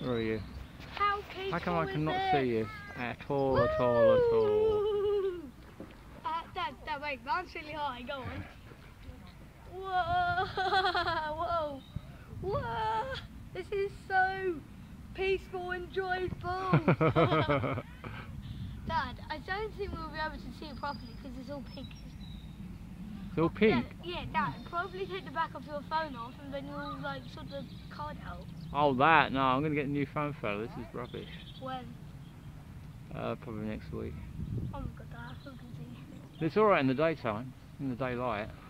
Where are you? How peaceful How come I is cannot this? see you at all, at all, at all? Dad, wait, bounce really high, go on. Whoa, whoa, whoa, this is so peaceful and joyful. Dad, I don't think we'll be able to see it properly because it's all pink. It's all pink? Yeah, Dad, probably take the back of your phone off and then you'll like sort the card out. Oh, that? No, I'm going to get a new phone, fella. This is rubbish. When? Probably next week. Oh my god, Dad, I can see. It's alright in the daytime, in the daylight.